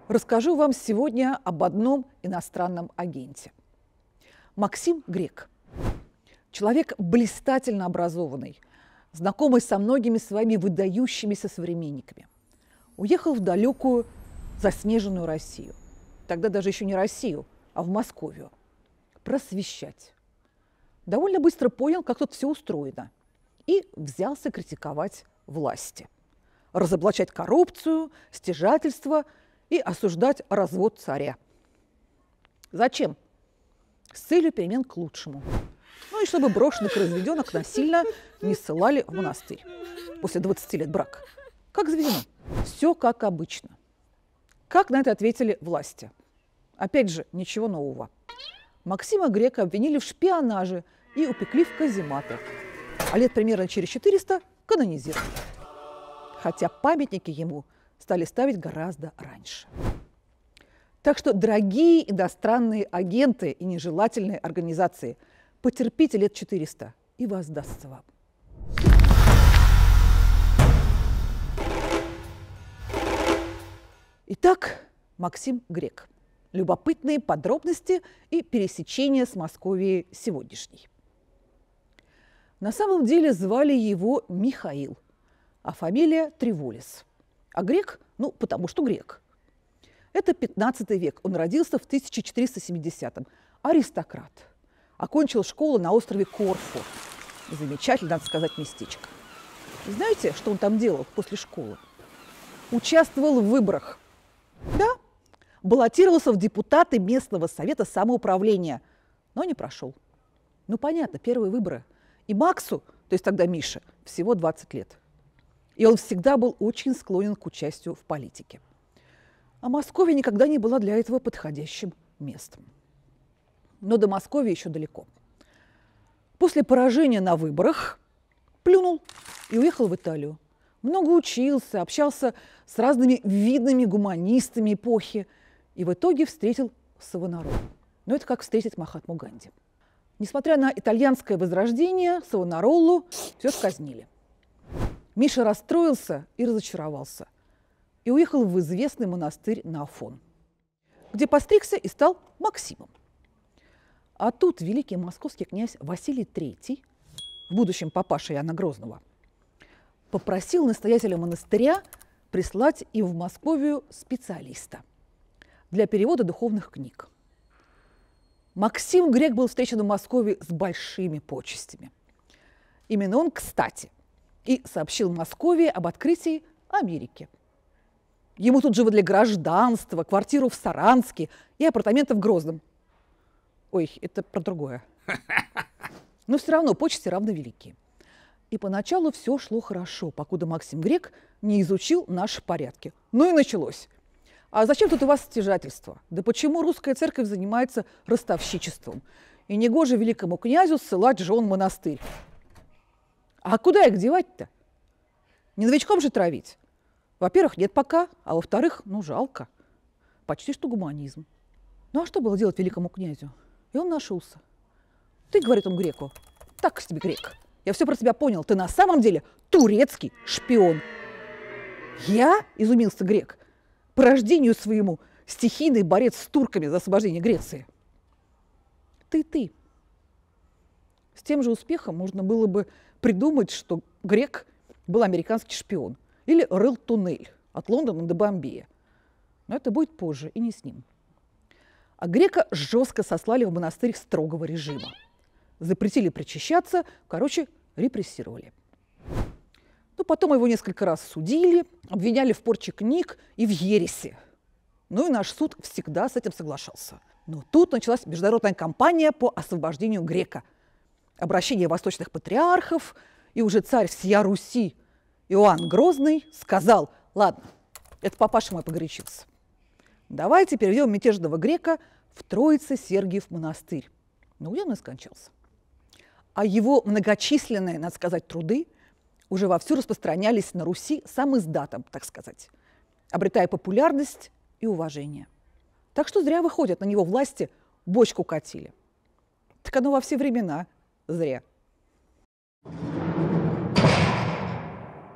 Расскажу вам сегодня об одном иностранном агенте. Максим Грек. Человек блистательно образованный, знакомый со многими своими выдающимися современниками. Уехал в далекую заснеженную Россию. Тогда даже еще не Россию, а в Московию. Просвещать. Довольно быстро понял, как тут все устроено. И взялся критиковать власти. Разоблачать коррупцию, стяжательство и осуждать развод царя. Зачем? С целью перемен к лучшему. Ну и чтобы брошенных и разведенок насильно не ссылали в монастырь после 20 лет брака. Как заведено. Все как обычно. Как на это ответили власти? Опять же, ничего нового. Максима Грека обвинили в шпионаже и упекли в казематы. А лет примерно через 400 канонизировали. Хотя памятники ему стали ставить гораздо раньше. Так что, дорогие иностранные агенты и нежелательные организации, потерпите лет 400, и воздастся вам. Итак, Максим Грек. Любопытные подробности и пересечения с Московией сегодняшней. На самом деле звали его Михаил, а фамилия Треволис. А Грек, ну, потому что грек. Это 15 век, он родился в 1470-м, аристократ. Окончил школу на острове Корфу. Замечательно, надо сказать, местечко. И знаете, что он там делал после школы? Участвовал в выборах. Да, баллотировался в депутаты местного совета самоуправления, но не прошел. Ну, понятно, первые выборы. И Максу, то есть тогда Мише, всего 20 лет. И он всегда был очень склонен к участию в политике. А Московия никогда не была для этого подходящим местом. Но до Московии еще далеко. После поражения на выборах плюнул и уехал в Италию. Много учился, общался с разными видными гуманистами эпохи и в итоге встретил Савонаролу. Но это как встретить Махатму Ганди. Несмотря на итальянское возрождение, Савонаролу все казнили. Миша расстроился и разочаровался. И уехал в известный монастырь на Афон, где постригся и стал Максимом. А тут великий московский князь Василий III, в будущем папаша Иоанна Грозного, попросил настоятеля монастыря прислать им в Московию специалиста для перевода духовных книг. Максим Грек был встречен в Москве с большими почестями. Именно он, кстати, и сообщил Москве об открытии Америки. Ему тут же выдали гражданство, квартиру в Саранске и апартаменты в Грозном. Ой, это про другое. Но все равно почести равно велики. И поначалу все шло хорошо, покуда Максим Грек не изучил наши порядки. Ну и началось. А зачем тут у вас стяжательство? Да почему русская церковь занимается ростовщичеством? И негоже великому князю ссылать жен в монастырь. А куда их девать-то? Не новичком же травить. Во-первых, нет пока, а во-вторых, ну, жалко. Почти что гуманизм. Ну, а что было делать великому князю? И он нашелся. Ты, говорит он греку, так себе грек. Я все про тебя понял. Ты на самом деле турецкий шпион. Я, изумился грек, по рождению своему стихийный борец с турками за освобождение Греции. Ты. С тем же успехом можно было бы придумать, что Грек был американский шпион или рыл туннель от Лондона до Бомбея. Но это будет позже, и не с ним. А Грека жестко сослали в монастырь строгого режима. Запретили причащаться, короче, репрессировали. Ну, потом его несколько раз судили, обвиняли в порче книг и в ереси. Ну и наш суд всегда с этим соглашался. Но тут началась международная кампания по освобождению Грека. Обращение восточных патриархов, и уже царь всея Руси Иоанн Грозный сказал: ладно, это папаша мой погорячился. Давайте переведем мятежного грека в Троице-Сергиев монастырь. Но где он и скончался. А его многочисленные, надо сказать, труды уже вовсю распространялись на Руси сам издатом, так сказать, обретая популярность и уважение. Так что зря выходят на него власти, бочку катили. Так оно во все времена зря.